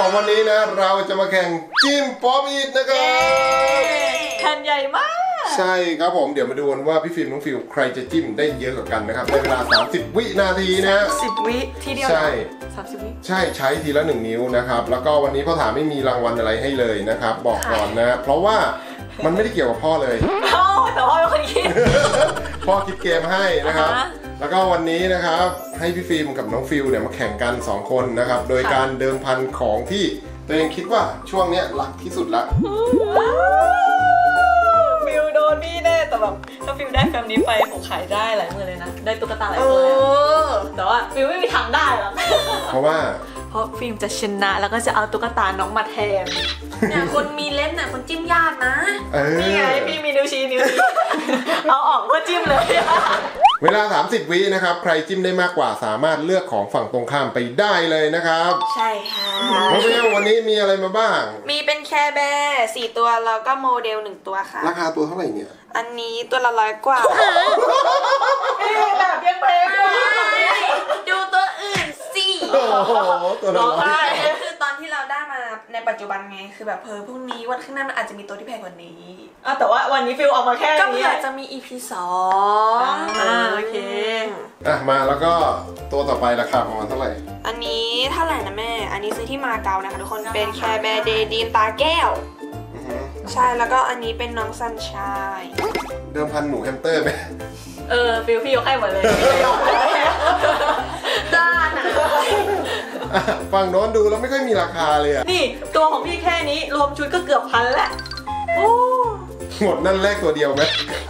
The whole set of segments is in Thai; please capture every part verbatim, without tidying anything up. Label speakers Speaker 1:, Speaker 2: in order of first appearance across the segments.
Speaker 1: ผมวันนี้นะเราจะมาแข่งจิ้มป๊อปอิทนะครับ
Speaker 2: แผ่นใหญ่มาก
Speaker 1: ใช่ครับผมเดี๋ยวมาดูกันว่าพี่ฟิล์มน้องฟิลใครจะจิ้มได้เยอะกว่ากันนะครับในเวลาสามสิบวินาทีนะ
Speaker 2: สิบวิทีเดียว
Speaker 1: ใช่
Speaker 2: สามสิบวิ
Speaker 1: ใช่ใช้ทีละหนึ่งนิ้วนะครับแล้วก็วันนี้พ่อถามไม่มีรางวัลอะไรให้เลยนะครับบอกก่อนนะเพราะว่ามันไม่ได้เกี่ยวกับพ่อเลย
Speaker 2: พ่อแต่พ่อเป็นคนคิด
Speaker 1: พ่อคิดเกมให้นะครับแล้วก็วันนี้นะครับให้พี่ฟิล์มกับน้องฟิลเนี่ยมาแข่งกันสองคนนะครับโดยการเดิมพันของที่ตัวเองคิดว่าช่วงนี้หลักที่สุดละ
Speaker 2: ฟิลโดนพี่แน่แต่แบบถ้าฟิลได้แฟมนี้ไปผมขายได้หลายหมื่นเลยนะได้ตุ๊กตาหลายตัวเลยแต่ว่าฟิลไม่มีทางได้หรอก
Speaker 1: เพราะว่า
Speaker 2: เพราะฟิล์มจะชนะแล้วก็จะเอาตุ๊กตาน้องมาแทนเนี่ยคนมีเล่นน่ะคนจิ้มยากนะนี่ไงพี่มีนิ้วชี้นิ้วชี้เอาออกก็จิ้มเลย
Speaker 1: เวลาสามสิบวินะครับใครจิ้มได้มากกว่าสามารถเลือกของฝั่งตรงข้ามไปได้เลยนะครับ
Speaker 3: ใช่ค่ะ
Speaker 1: น้องฟิลวันนี้มีอะไรมาบ้าง
Speaker 3: มีเป็นแคร์แบร์สี่ตัวแล้วก็โมเดลหนึ่งตัวค่ะ
Speaker 1: ราคาตัวเท่าไหร่เนี่ย
Speaker 3: อันนี้ตัวละร้อยกว่า
Speaker 2: แบบยังแพงกว่า
Speaker 3: ดูตัวอื่นสิ
Speaker 1: โอ้โหตัวละร้อย
Speaker 3: คือตอนที่เราได้มาในปัจจุบันไงคือแบบเพอพรุ่งนี้วันข้างหน้ามันอาจจะมีตัวที่แพงกว่านี้
Speaker 2: อ่ะแต่ว่าวันนี้ฟิลออกมาแค่นี้
Speaker 3: ก็เผื่อจะมี อี พี สอง
Speaker 2: อ่าโอเค
Speaker 1: อ่ะมาแล้วก็ตัวต่อไปราคาประมาณเท่าไหร่
Speaker 3: อันนี้เท่าไหร่นะแม่อันนี้ซื้อที่มาเก๊านะคะทุกคนเป็นแคร์แบร์เดย์ดีนตาแก้วใช่แล้วก็อันนี้เป็นน้องซันชาย
Speaker 1: เดิมพันหนูแฮมสเตอร์ไหม
Speaker 2: เออฟิลพี่ยกให้หมดเลย
Speaker 3: ด้านอ่ะ
Speaker 1: ฝั่งโน้นดูแล้วไม่ค่อยมีราคาเลยอ่ะ
Speaker 2: นี่ตัวของพี่แค่นี้รวมชุดก็เกือบพันแล้วโอ้
Speaker 1: หมดนั่นแรกตัวเดียวไหม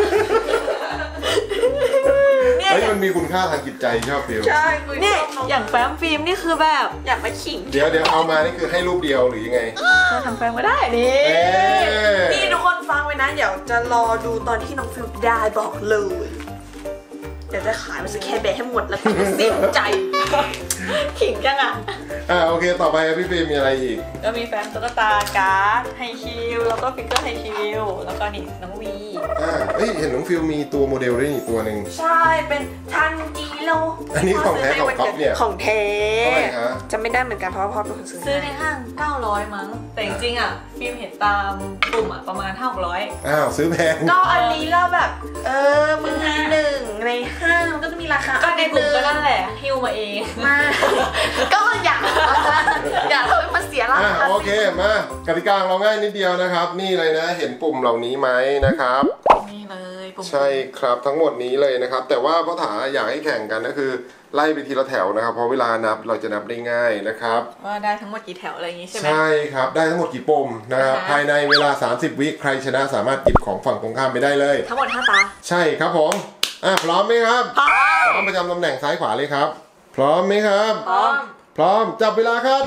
Speaker 1: เฮ้ยมันมีคุณค่าทางจิตใจชอบฟิล
Speaker 3: ใช่
Speaker 2: เนี่ยอย่างแฟ้มฟิล์มนี่คือแบบ
Speaker 3: อยากมาขิง
Speaker 1: เดี๋ยวเดี๋ยวเอามานี่คือให้รูปเดียวหรือยังไง
Speaker 2: ทำแฟ้มก็ได้นี่
Speaker 3: นี่ทุกคนฟังไว้นะเดี๋ยวจะรอดูตอนที่น้องฟิลได้บอกเลยเดี๋ยวจะขายมันจะแค่แบะให้หมดแล้วก็เสียใจ
Speaker 2: ขิงจังอ่ะ
Speaker 1: อ่าโอเคต่อไปพี่ฟิล์มมีอะไรอีก
Speaker 2: ก็มีแฟ้มตุ๊กตาการ์ดไฮคิวแล้วก็ฟิกเกอร์ไฮคิวแล้วก็นี่น้องวี
Speaker 1: อ่าเฮ้ยเห็นน้องฟิลมีตัวโมเดลด้วยนี่ตัวหนึ่ง
Speaker 3: ใช่เป็นทันจิโร่
Speaker 1: อันนี้ของแท้ของก๊อฟเนี่ย
Speaker 3: ของแท้
Speaker 1: เท่าไหร่ฮะ
Speaker 3: จะไม่ได้เหมือนกันเพราะว่าพ่อเป็นคนซื้อ
Speaker 2: ซื้อในห้างเก้าร้อยมั้งแต่จริงๆอ่ะฟิล์มเห็นตามกลุ่มอ่ะประมาณห้าร้อย
Speaker 1: อ้าวซื้อแพง
Speaker 3: ก็อันนี้เราแบบเออมึงมีหนึ่งในห้างมันก็จะมีราคา
Speaker 2: ก็ในกลุ่มก็นั่นแหละฮิวมาเอง
Speaker 3: มาก็อยากอยากทำให้มันเสียราคา
Speaker 1: โอเคมากติกาเราง่ายนิดเดียวนะครับนี่เลยนะเห็นปุ่มเหล่านี้ไหมนะครับ
Speaker 2: นี่เลยปุ่ม
Speaker 1: ใช่ครับทั้งหมดนี้เลยนะครับแต่ว่าพ่อถาอยากให้แข่งกันก็คือไล่ไปทีละแถวนะครับเพราะเวลานับเราจะนับได้ง่ายนะครับ
Speaker 2: ว่าได้ทั้งหมดกี่แถวอะไรอย่างนี้ใช่ไหม
Speaker 1: ใช่ครับได้ทั้งหมดกี่ปุ่มนะครับภายในเวลาสามสิบวิใครชนะสามารถหยิบของฝั่งตรงข้ามไปได้เลย
Speaker 2: ทั้งหมดห้าตา
Speaker 1: ใช่ครับผมอ่ะพร้อมไหมครับพร้อมพร้อมประจำตำแหน่งซ้ายขวาเลยครับพร้อมไหมครับ
Speaker 2: พร้อม
Speaker 1: พร้อมจับเวลาครับ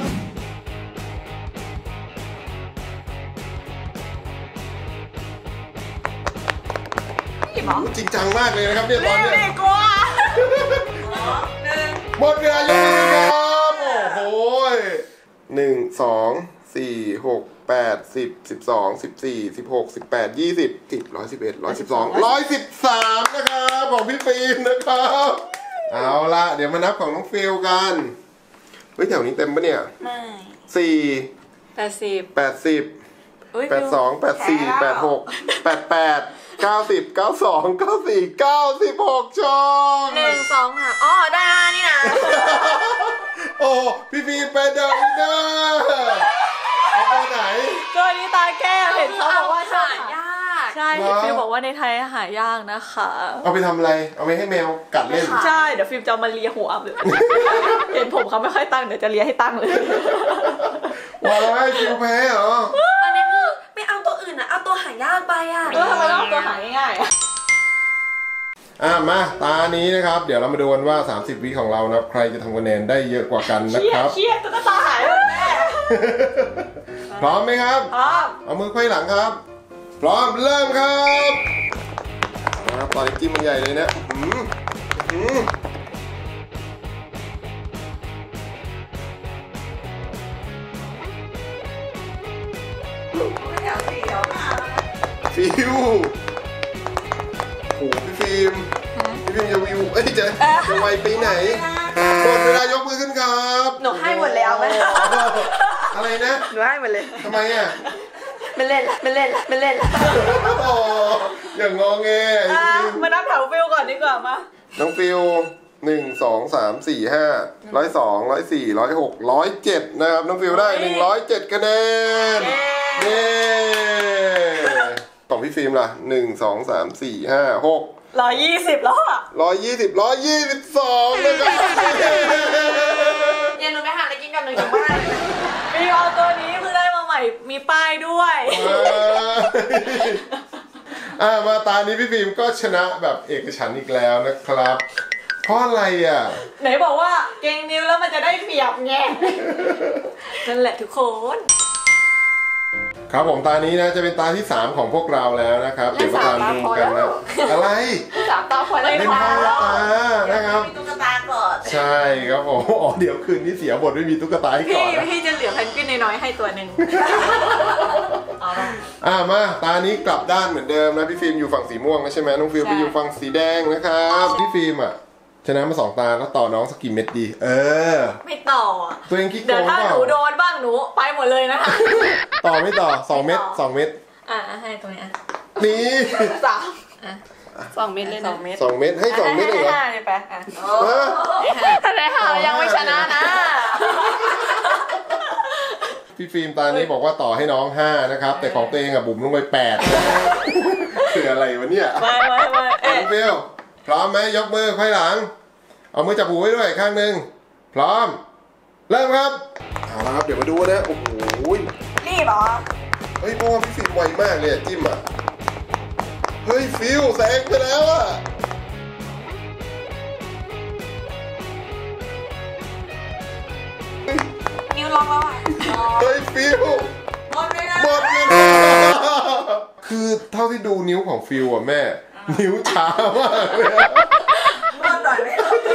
Speaker 1: จริงจังมากเลยนะครับเนี่ยตอนนี้
Speaker 2: ไม่กลัว
Speaker 1: หมดเวลาแล้วครับโอ้โหหนึ่งสองสี่หกแปดสิบสิบสองสิบสี่สิบหกสิบแปดยี่สิบสิบร้อยสิบเอ็ดร้อยสิบสองร้อยสิบสามนะครับของพี่ฟิล์มนะครับเอาละเดี๋ยวมานับของน้องฟิลกันเฮ้ยแถวนี้เต็มปะเนี่ย
Speaker 3: ไม่
Speaker 1: สี่
Speaker 2: แปดสิบ
Speaker 1: แปดสิบแปดสองแปดสี่แปดหกแปดแปดเก้าสิบเก้าสองเก้าสี่เก้าสิบหกช่อง
Speaker 3: หนึ่งสองค่ะอ๋อได้นี่นะ
Speaker 1: โอ้พี่ฟิล์มเป็นเดอะวินเนอร์เอาตัวไหน
Speaker 2: ตัวนี้ตาแก้วเห็นเขาบอกว่า
Speaker 3: หายาก
Speaker 2: ใช่เห็นฟิล์มบอกว่าในไทยหายากนะคะ
Speaker 1: เอาไปทำอะไรเอาไปให้แมวกัดเล่น
Speaker 2: ใช่เดี๋ยวฟิล์มจะมาเลียหัวเลยเห็นผมเขาไม่ค่อยตั้งเดี๋ยวจะเลียให้ตั้งเลย
Speaker 1: ว้ายฟิวแพ้เหรอ
Speaker 3: อันนี้คือไม่เอาตัวอื่นนะเอาตัวหายากไปอ่ะ
Speaker 2: เออทำไมต้องเอาตัวหายง่ายๆอ่ะ
Speaker 1: อ่ะมาตานี้นะครับเดี๋ยวเรามาดูกันว่าสามสิบวิของเรานะใครจะทำคะแนนได้เยอะกว่ากันนะครับ
Speaker 2: เครียดตัวตาหายแล้วแม่
Speaker 1: พร้อมไหมครับ
Speaker 2: พร้อม
Speaker 1: เอามือไขว้หลังครับพร้อมเริ่มครับนะครับตอนนี้จิ้มมันใหญ่เลยนะอืมอืมฟิวโอ้พี่ฟิล์มพี่ฟิล์มจะวิวเอ้ยจะจะไวไปไหนหมดเวลายกมือขึ้นครับ
Speaker 3: หนูให้หมดแล้วไหม
Speaker 1: อะอะไรนะ
Speaker 3: หนูให้มันเลย
Speaker 1: ทำไมอ่ะ
Speaker 3: ไม่เล่นละไม่เล่นละไม่เล่นละ
Speaker 1: โอ้อย่างงอแง
Speaker 2: อ่ะมานับแถวฟิลก่อนดีกว่ามา
Speaker 1: น้องฟิวหนึ่งสองสามสี่ห้าร้อยสองร้อยสี่ร้อยหกร้อยเจ็ดนะครับน้องฟิวได้หนึ่งร้อยเจ็ดคะแนนเย้ของพี่ฟิล์มล่ะหนึ่งสองสามสี่ห้าหก
Speaker 2: ร้อยยี่สิบแล้วอ่ะ
Speaker 1: ร้อยยี่สิบร้อยยี่สิบสองนะครับ
Speaker 3: เย็นหนูไปหาอะไรกินกันหนูอยู่บ้านเลย
Speaker 2: ฟิลเอาตัวนี้เพิ่งได้มาใหม่มีป้ายด้วย
Speaker 1: อ่ามาตานี้พี่ฟิล์มก็ชนะแบบเอกฉันท์อีกแล้วนะครับเพราะอะไรอ่ะ
Speaker 2: ไหนบอกว่าเก่งนิ้วแล้วมันจะได้เปรียบไง นั่นแหละทุกคน
Speaker 1: ครับผมตานี้นะจะเป็นตาที่สามของพวกเราแล้วนะครับเดี๋ยวมาตามดูกันนะอะไร
Speaker 3: สามตาพอแล้ว
Speaker 1: เป็นห้าตานะครับ
Speaker 3: มีตุ๊กตาก่อน
Speaker 1: ใช่ครับผมอ๋อเดี๋ยวคืนนี้เสียบทไม่มีตุ๊กตาให้ก่
Speaker 2: พี่
Speaker 1: อนนะ
Speaker 2: พี่จะเหลือแพนกวินน้อยๆให้ตัวหนึ่งเอาละ
Speaker 1: อ่ามาตานี้กลับด้านเหมือนเดิมนะพี่ฟิล์มอยู่ฝั่งสีม่วงนะใช่ไหมน้องฟิล์มไปอยู่ฝั่งสีแดงนะครับพี่ฟิล์มอ่ะชนะมาสองตาแล้วต่อน้องสกกี่เม็ดดีเออ
Speaker 2: ไม่ต่ออ่ะ
Speaker 1: ตัวเองคิดโก
Speaker 2: เดี๋ยว
Speaker 1: ง
Speaker 2: ถ้า
Speaker 1: เปล่า
Speaker 2: หนูโดนบ้างหนูไปหมดเลยนะคะ
Speaker 1: ต่อไม่ต่อสองเม็ดสองเม็ด
Speaker 2: อ่ะให้ตรงนี้อ่ะ
Speaker 1: นี่
Speaker 3: สาม
Speaker 2: อ่ะ
Speaker 3: สองเม็ดเลย
Speaker 2: ส
Speaker 3: นะ
Speaker 2: องเม็ด
Speaker 1: สองเม็ดให้สองเม็ดเลยเหรอ
Speaker 2: ห้าเลยไปอ่ะ
Speaker 1: ฮะ
Speaker 3: ถ้าได้ห้ายังไม่ชนะนะ
Speaker 1: พี่ฟิล์มตานี้บอกว่าต่อให้น้องห้านะครับแต่ของตัวเองอ่ะบุ๋มลงไปแปดคืออะไรวะเนี่ย
Speaker 2: ไม่ไม่ไม่เอ๊ะ
Speaker 1: น้องฟิลพร้อมไหมยกมือไขว้หลังเอามือจับหูไว้ด้วยข้างหนึ่งพร้อมเริ่มครับเอาละครับเดี๋ยวมาดูนะโอ้โห
Speaker 2: นี่เหรอ
Speaker 1: เฮ้ยเพราะว่าพี่ฟิล์มไวมากเลยอะจิ้มอ่ะเฮ้ยฟิลแซงไปแล้วอ่ะ
Speaker 2: นิ้วล็อกแล้วอ่ะ
Speaker 1: เฮ้ยฟิล
Speaker 2: หมดเวลา
Speaker 1: หมดเลยคือเท่าที่ดูนิ้วของฟิลอ่ะแม่ นิ้วช้ามากเลยอะ
Speaker 2: หมดหน่อยไหม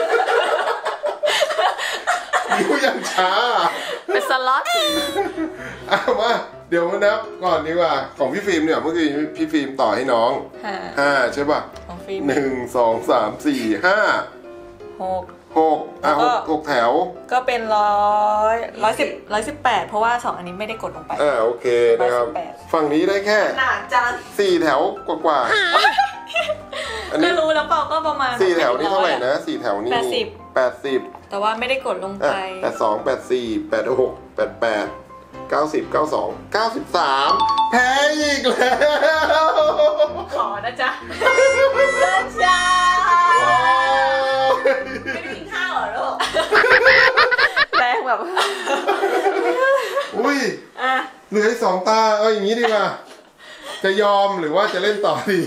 Speaker 1: นิ้วยังช้า
Speaker 2: เป็นสล็อต
Speaker 1: เอามาเดี๋ยวมานับก่อนดีกว่าของพี่ฟิล์มเนี่ยเมื่อกี้พี่ฟิล์มต่อให้น้อง
Speaker 2: ห้า
Speaker 1: ห้าใช่ป่ะ
Speaker 2: ของฟิล์ม
Speaker 1: หนึ่งสองสามสี่ห้า
Speaker 2: หก
Speaker 1: หกอ่ะห
Speaker 2: แล้วก็
Speaker 1: กหกแถว
Speaker 2: ก็เป็นร้อยร้อยสิบร้อยสิบแปดเพราะว่าสองอันนี้ไม่ได้กดลงไป
Speaker 1: อ่าโอเคนะครับ
Speaker 2: ร้อยสิบแปด
Speaker 1: ฝั่งนี้ได้แค่
Speaker 3: หนาจัง
Speaker 1: สี่แถวกว่าๆอัน
Speaker 2: ก็
Speaker 1: นี้
Speaker 2: รู้แล้วเปล่าก็ประมาณ
Speaker 1: สี่แถวนี้เท่าไหร่นะสี่แถวนี้
Speaker 2: แปดสิบ
Speaker 1: แปดสิบ
Speaker 2: แต่ว่าไม่ได้กดลง
Speaker 1: อ่ะ
Speaker 2: ไป
Speaker 1: แปดสองแปดสี่แปดหกแปดแปดเก้าสิบเก้าสองเก้าสิบสามแพ้อีกแล้ว
Speaker 2: ขอนะจ๊ะนะจ๊ะ
Speaker 3: ไม่ได้กินข้าวเหรอลูก
Speaker 2: แรงแบบ
Speaker 1: อุ้ย
Speaker 2: อ่ะ
Speaker 1: เหลืออีกสองตาเอาอย่างนี้ดีกว่าจะยอมหรือว่าจะเล่นต่อดี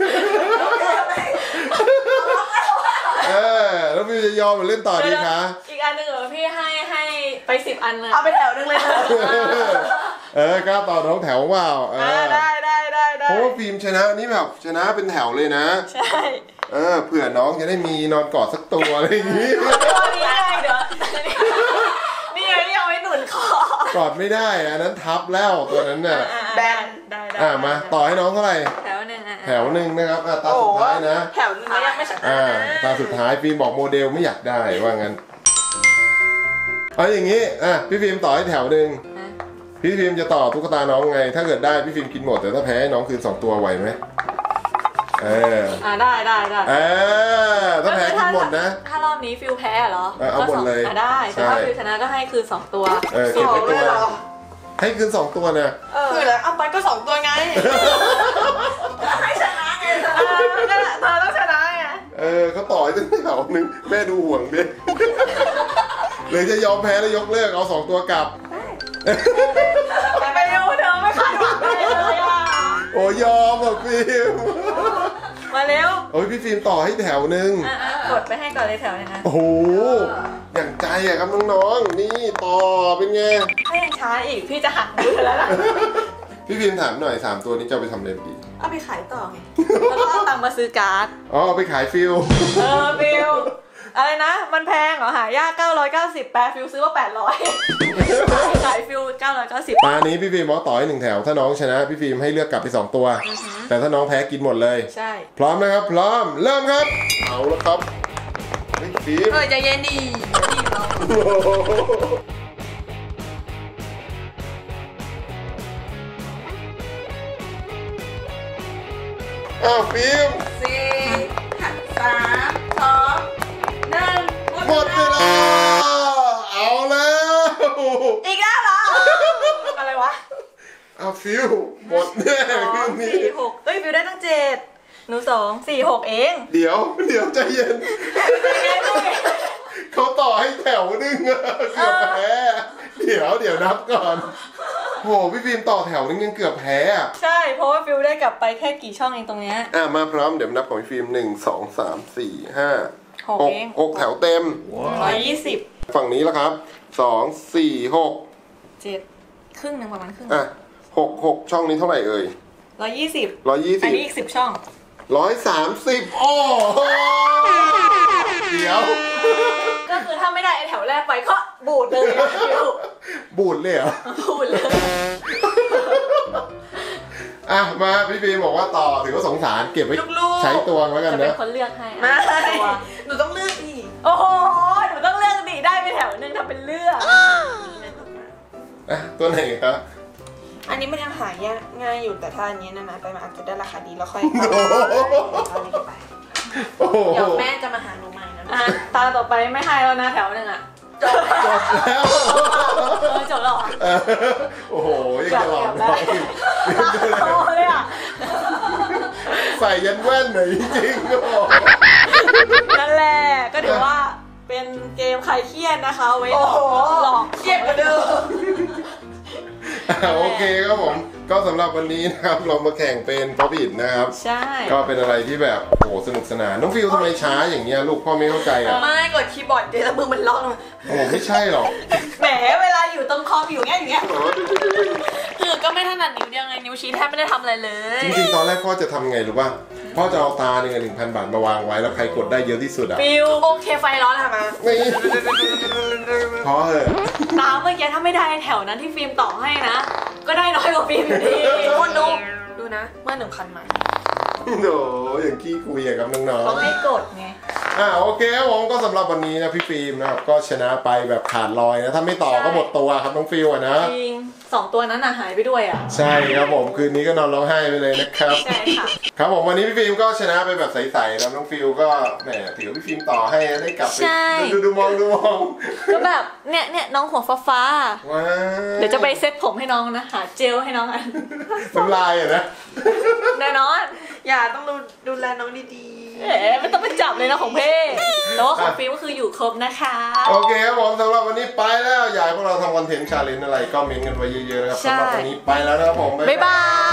Speaker 1: เออแล้วพี่จะยอมหรือเล่นต่อดีคะ
Speaker 2: อีกอันหนึ่งเหรอพี่ให้ให้ไปสิบอันเลย
Speaker 3: เอาไปแถวนึงเลยเถอะ
Speaker 1: เออกล้าต่อน้องแถวเปล่าเอ
Speaker 2: อ่า
Speaker 1: อ
Speaker 2: ได้ได้ได้ได้
Speaker 1: เพราะว่าฟิล์มชนะนี่แบบชนะเป็นแถวเลยนะ
Speaker 2: ใช่
Speaker 1: เออเผื่อน้องจะได้มีนอนกอดสักตัวอะไรอย่างนี้
Speaker 2: ตัวนี้ไงเดี๋ยวนี่ไงที่เอาไว้หนุนคอก
Speaker 1: อดไม่ได้อันนั้นทับแล้วตัวนั้นน่ะ
Speaker 2: อ่า
Speaker 3: แบน
Speaker 2: ได้ได้
Speaker 1: อ่ามาต่อให้น้องเท่าไหร่
Speaker 2: แถวหนึ่งอ่ะ
Speaker 1: แถวหนึ่งนะครับอ่ะตาสุดท้ายนะ
Speaker 3: แถวนึงแล้วยังไม่ชนะ
Speaker 1: อ่าตาสุดท้ายฟิล์มบอกโมเดลไม่อยากได้ว่างั้นเอาอย่างนี้อ่ะพี่ฟิล์มต่อให้แถวหนึ่ง
Speaker 2: อ่ะ
Speaker 1: พี่ฟิล์มจะต่อตุ๊กตาน้องไง ถ้าเกิดได้พี่ฟิล์มกินหมดแต่ถ้าแพ้น้องคืนสองตัวไหวไหมเออ
Speaker 2: อ่าได้ได้ได้
Speaker 1: เออถ้าแพ้กินหมดนะ
Speaker 2: ถ้ารอบนี้ฟิลแพ้เหรอ
Speaker 1: เออเอาหมดเลย
Speaker 2: ก็สองอ่ะได้แต่ถ้า
Speaker 1: ใช่
Speaker 2: ฟิลชนะก็ให้คืนสองตัว
Speaker 1: เออ
Speaker 3: ส
Speaker 1: เก็บ
Speaker 3: อง
Speaker 1: ไว้
Speaker 3: เล
Speaker 1: ตั
Speaker 3: ยว เหรอ
Speaker 1: ให้คืนสองตัวนะ
Speaker 2: เออ
Speaker 3: คือแล้วเอาไปก็สองตัวไงให้ชนะไง
Speaker 2: เออนั่นแหละเธอต้องชนะไง
Speaker 1: เออเขาต่อให้ตั้งแถวหนึ่งแม่ดูห่วงดิหรือจะยอมแพ้แล้วยกเลิกเอาสองตัวกลับ
Speaker 2: ไปเร็วเธอไม่คาดหวังอะไรเลยอ่ะ
Speaker 1: โอ้ยอมอ่ะฟิล์ม
Speaker 2: มาเร็ว
Speaker 1: โอ้ยพี่ฟิล์มต่อให้แถวหนึ่ง
Speaker 2: อ่ะอ่ะกดไปให้ก่อนเลยแถวนึงนะ
Speaker 1: โอ้โหอย่างใจอะครับน้องๆนี่ต่อเป็นไง
Speaker 2: ถ้ายังช้าอีกพี่จะหักมือแล้วล่ะ
Speaker 1: พี่ฟิล์มถามหน่อยสามตัวนี้จะเอาไปทำอะไรดี
Speaker 3: เอาไปขายต่อไง
Speaker 2: แล้วก็เอาตังค์มาซื้อการ์ด
Speaker 1: อ๋อเอาไปขายฟิล
Speaker 2: เออฟิลอะไรนะ มันแพงเหรอหายากเก้าร้อยเก้าสิบแปลฟิลซื้อว่าแปดร้อยขายฟิลเก้าร้อยเก้าสิบ
Speaker 1: ตานี้พี่ฟิล์มบอกต่อให้หนึ่งแถว ถ้าน้องชนะพี่ฟิล์มให้เลือกกลับไปสองตัว แต่ถ้าน้องแพ้กินหมดเลย
Speaker 2: ใช่
Speaker 1: พร้อมนะครับ พร้อมเริ่มครับ เอาแล้วครับเฮ้ยฟิล์ม
Speaker 3: เออใจเย็นดีดีเรา
Speaker 1: อ้าวฟิล์ม
Speaker 3: สี่สามสองหนึ่ง
Speaker 1: หมดเวลาเอาแล้ว
Speaker 3: อีกแล้วเหรอ อะไรวะ
Speaker 1: เอาฟิวหมดแน่
Speaker 2: สอ
Speaker 1: คื
Speaker 2: ง
Speaker 1: นนี้
Speaker 2: สี่หกเอ้ยฟิวได้ตั้งเจ็ดหนูสองสี่หกเอง
Speaker 1: เดี๋ยวเดี๋ยวใจเย็นเขาต่อให้แถวนึงอะเกือบแพ้เดี๋ยวเดี๋ยวนับก่อนโหพี่ฟิล์มต่อแถวนึงยังเกือบแพ้อะ
Speaker 2: ใช่เพราะว่าฟิวได้กลับไปแค่กี่ช่องเองตรงเนี้ย
Speaker 1: อ่ะมาพร้อมเดี๋ยวนับของพี่ฟิล์มหนึ่งสองสามสี่ห้า
Speaker 2: หก
Speaker 1: หก
Speaker 2: เอง
Speaker 1: หกแถวเต็ม
Speaker 2: ร้อยยี่สิบ
Speaker 1: ฝั่งนี้แล้วครับสองสี่หก
Speaker 2: เจ็ดครึ่งหนึ่งประมาณครึ่ง
Speaker 1: อ่ะหกหกช่องนี้เท่าไหร่เอ่ย
Speaker 2: ร้อยยี่สิบ
Speaker 1: ร้อยยี่
Speaker 2: อั
Speaker 1: สิ
Speaker 2: น
Speaker 1: บ
Speaker 2: นี้อีกสิบช่อง
Speaker 1: ร้อยสามสิบโอ้โหเดี๋ยว
Speaker 2: ก็คือถ้าไม่ได้ไอ้แถวแรกไปก็บูดเลยนะฟิว
Speaker 1: บูดเลยเหรอ
Speaker 2: บูดเลย
Speaker 1: อ่ะมาพี่ฟิล์มบอกว่าต่อถือว่าสงสารเก็บไว้
Speaker 3: ลูกๆ
Speaker 1: ใช้ตัวแล้วกัน
Speaker 2: จะเป็น
Speaker 1: นะ
Speaker 2: คนเลือกให้
Speaker 3: ไม่
Speaker 2: อ่ะตัว
Speaker 3: หนูต้องเลือกดิ
Speaker 2: โอ้โหหนูต้องเลือกดิได้ไปแถวนึงทำเป็นเลือก
Speaker 1: อ่ะตัวไหนครับ
Speaker 3: อันนี้มันยังหายากง่ายอยู่แต่ถ้าอันนี้นานๆไปมันอาจจะได้ราคาดีแล้วค่อย
Speaker 1: โอ้โห
Speaker 3: เอาอันนี้ไป
Speaker 1: โอ้โห
Speaker 3: เดี๋ยวแม่จะมาหาหนูใหม่นะ
Speaker 2: อ่ะตาต่อไปไม่ให้แล้วนะแถวนึงอ่ะ
Speaker 3: จบ
Speaker 1: จบแล้ว
Speaker 2: เออจบแล้วเหรอ
Speaker 1: เออโอ้โหยังจะหลอกน้องอีก
Speaker 2: โอ้เลยอ่ะ
Speaker 1: ใส่ยันแว่นหน่อยจริงๆก็บอก
Speaker 2: นั่นแหละก็ถือว่าเป็นเกมคลายเครียดนะคะไว้หลอกหลอก
Speaker 3: เก็บกว่าเดิม
Speaker 1: อ่ะโอเคครับผมก็สำหรับวันนี้นะครับเรามาแข่งเป็นป๊อปอิดนะครับ
Speaker 2: ใช่
Speaker 1: ก็เป็นอะไรที่แบบโอ้โหสนุกสนานน้องฟิวทำไมช้าอย่างเงี้ยลูกพ่อไม่เข้าใจอ่ะ
Speaker 3: ไม่กดคีย์บอร์ดเดี๋ยวแล้วมือมันล็อก
Speaker 1: โอ้โหไม่ใช่หรอก
Speaker 2: แหมเวลาอยู่ตรงคอมอยู่เงี้ยอย่างเงี้ยคือก็ไม่ถนัดนิ้วเดียวไงนิ้วชี้แทบไม่ได้ทำอะไรเลย
Speaker 1: จริงๆตอนแรกพ่อจะทำไงรู้ป่ะพ่อจะเอาตาหนึ่งหนึ่งพันบาทมาวางไว้แล้วใครกดได้เยอะที่สุดอ่ะ
Speaker 2: ฟิว
Speaker 3: โอเคไฟร้อนแล้วค่ะมา
Speaker 1: นี่พอเหอะ
Speaker 2: ตามเมื่อกี้ถ้าไม่ได้แถวนั้นที่ฟิล์มต่อให้นะ ก็ได้น้อยกว่าฟิล์มอยู่ดี
Speaker 3: ทุกคนดูดูนะเมื่อหนึ่งพันมา
Speaker 1: โอ้อย่างขี้คุยอะครับน้อง
Speaker 2: เขาไม่กดไง
Speaker 1: ๆอ่าโอเคครับผมก็สำหรับวันนี้นะพี่ฟิล์มนะครับก็ชนะไปแบบขาดลอยนะถ้าไม่ต่อก็หมดตัวครับน้องฟิลอะนะ
Speaker 2: จริงสองตัวนั้นน่ะหายไปด้วยอ่ะ
Speaker 1: ใช่ครับผมคืนนี้ก็นอนร้องไห้ไปเลยนะครับ
Speaker 2: ใช่ค่ะ
Speaker 1: ครับผมวันนี้พี่ฟิล์มก็ชนะไปแบบใสๆนะน้องฟิลก็แหมถือว่าพี่ฟิล์มต่อให้ได้กลับไป
Speaker 2: ใช่
Speaker 1: ดูดูมองดูมอง
Speaker 2: ก็แบบเนี่ยเนี่ยน้องหัวฟ้าฟ้า
Speaker 1: ว้า
Speaker 2: ๆเดี๋ยวจะไปเซ็ตผมให้น้องนะหาเจลให้น้องอัน
Speaker 1: น้ำลายอะนะ
Speaker 2: แน่นอน
Speaker 3: อย่าต้องดูดูแลน้องดี
Speaker 2: เอ๋ไม่ต้องไปจับเลยนะของเพ่แต่ว่าของฟิล์มก็คืออยู่ครบนะคะ
Speaker 1: โอเคครับผมสำหรับวันนี้ไปแล้วอยากให้พวกเราทำคอนเทนต์ชาเลนจ์อะไรก็เม้นต์กันไว้เยอะๆนะครับสำหรับวันนี้ไปแล้วนะครับผม
Speaker 2: บ๊ายบาย